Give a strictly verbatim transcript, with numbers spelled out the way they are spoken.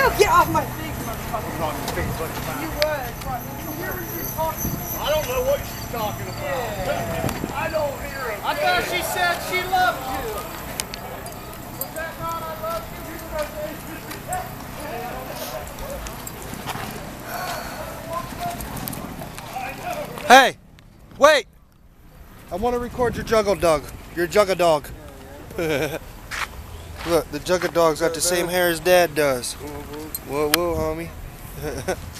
get off my face, motherfucker. I'm on your face, buddy. You was. You hear what you're talking about? I don't know what she's talking about. Yeah. I don't hear it. I thought she said she loved you. Was that not I love you? Hey, wait! I want to record your juggle dog. Your jugga dog. Look, the jugga dog's got the same hair as Dad does. Whoa, whoa, homie.